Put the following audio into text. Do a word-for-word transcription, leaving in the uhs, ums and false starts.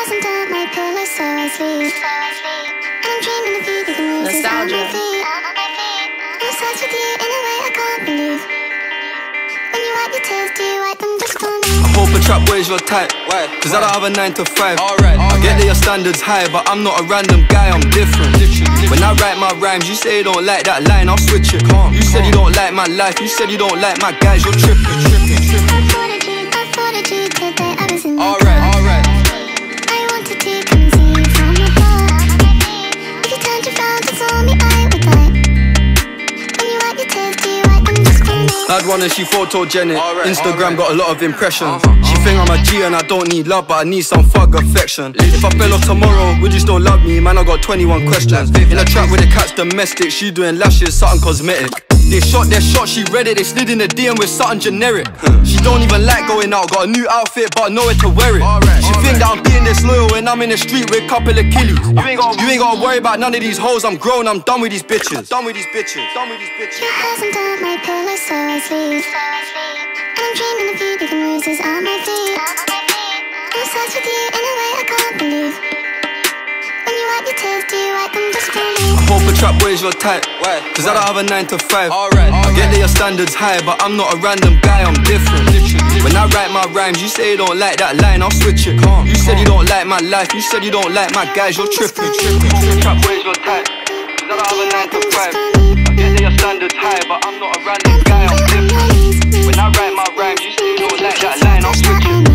hasn't done my pillow, so I sleep. And I'm dreaming of you, the music on my feet. I'm obsessed with you in a way I can't believe. When you wipe your tears, do you wipe them just for me? I hope a trap boy's your type, cause I don't have a nine to five. Alright, I get that your standards high, but I'm not a random guy, I'm different. When I write my rhymes, you say you don't like that line, I'll switch it. You said you don't like my life, you said you don't like my guys, you're tripping. I thought of you, I thought of you today, I was in my alright, car. alright. I wanted to come and see you from afar. If you turned around and saw me, I would die. When you wipe your tears, do you wipe them just for me? Had one and she photogenic. Alright, Instagram alright. got a lot of impressions. She think I'm a G and I don't need love, but I need some thug affection. If I fell off tomorrow, would you still love me? Man, I got twenty-one questions. In a trap with the cat's domestic, she doing lashes, something cosmetic. They shot their shot, she read it, they slid in the D M with something generic. She don't even like going out, got a new outfit but nowhere to wear it. She think that I'm being disloyal when I'm in the street with a couple of killies. You ain't gotta, you ain't gotta worry about none of these hoes, I'm grown, I'm done with these bitches. Done with these bitches, done with these bitches. You hasn't done my pillow, so I sleep. And I'm dreaming of you, the bruises on my feet. I'm obsessed with you in a way I can't believe. When you wipe your tears, do you wipe them just for me? I hope a trap boy's your type, cause I don't have a nine to five. Alright, I get that your standards high, but I'm not a random guy, I'm different. When I write my rhymes, you say you don't like that line, I'll switch it. You said you don't like my life, you said you don't like my guys, you're tripping. Trap boy's your type, cause I don't have a nine to five. I get that your standards high, but I'm not a random guy, I'm different. When I write my rhymes, you say you don't like that line, I'll switch it.